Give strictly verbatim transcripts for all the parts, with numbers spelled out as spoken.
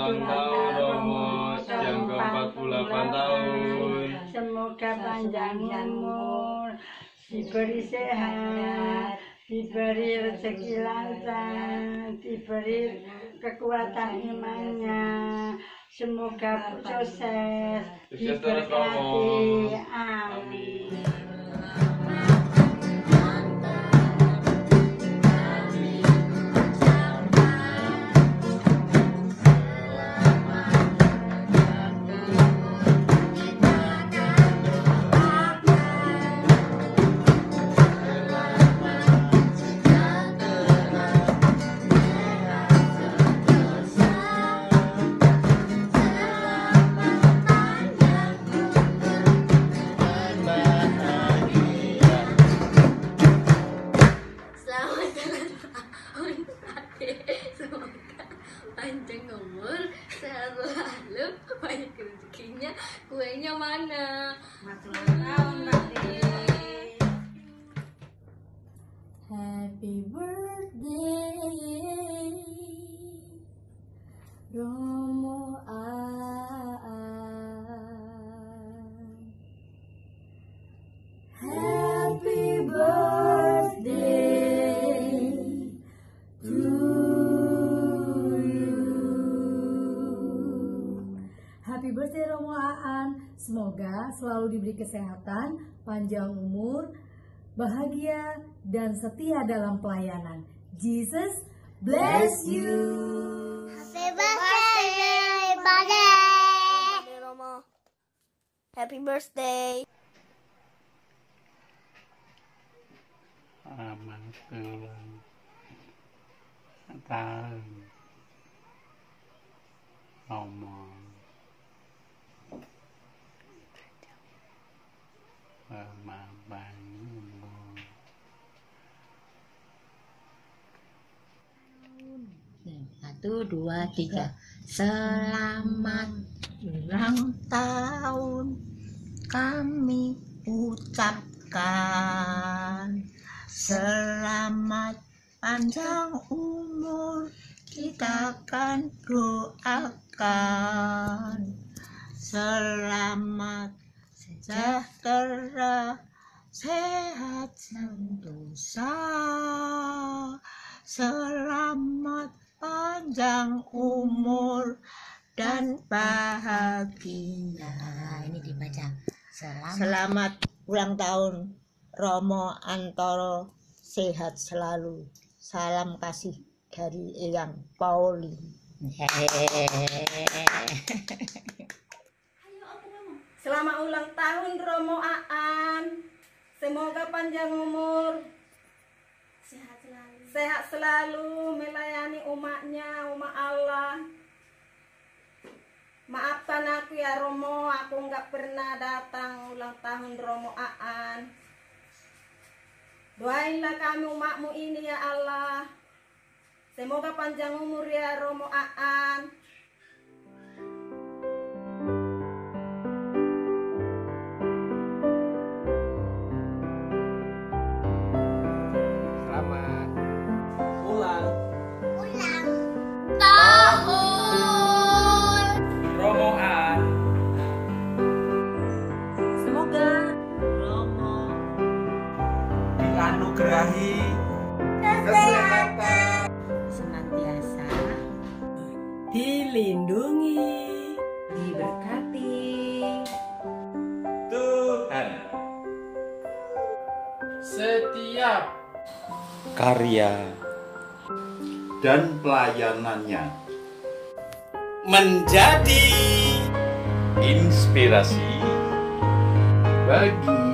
ulang tahun Romo yang ke empat puluh delapan tahun. Semoga panjang umur, diberi sehat, diberi rezeki lancar, diberi kekuatan imannya. Semoga sukses, diberkati. Amin. Panjang umur, sehat selalu, banyak rezekinya, kuenya mana? Selamat tahun, Mbak Dik. Happy birthday, Romo Aan. Happy birthday to Happy birthday Romo Aan. Semoga selalu diberi kesehatan, panjang umur, bahagia, dan setia dalam pelayanan. Jesus bless you. Happy birthday, buddy. Romo. Happy birthday. Selamat ulang tahun Romo. Satu, dua, tiga. Selamat ulang tahun kami ucapkan. Selamat panjang umur kita akan doakan. Selamat sejahtera, sehat sentosa. Selamat panjang umur dan bahagia. Ini dibaca. Selamat, Selamat ulang tahun Romo Antoro, sehat selalu. Salam kasih dari Eyang Pauli. Selamat ulang tahun Romo Aan. Semoga panjang umur, Sehat selalu. sehat selalu, melayani umatnya, umat Allah. Maafkan aku ya Romo, aku nggak pernah datang ulang tahun Romo Aan. Doainlah kami umatmu ini ya Allah. Semoga panjang umur ya Romo Aan. Selamat ulang Ulang Tahun. Romo Aan. Semoga Romo Dianugerahi kesehatan, senantiasa dilindungi, diberkati Tuhan. Setiap karya dan pelayanannya menjadi inspirasi bagi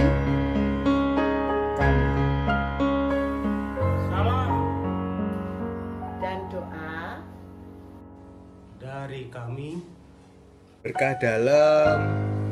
dan doa dari kami Berkah dalam